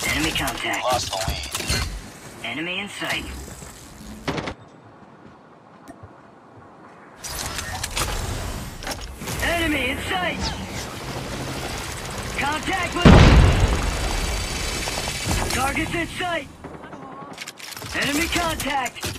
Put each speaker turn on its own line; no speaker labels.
Enemy contact.
Lost the lead.
Enemy in sight. Enemy in sight! Contact with... Target's in sight! Enemy contact!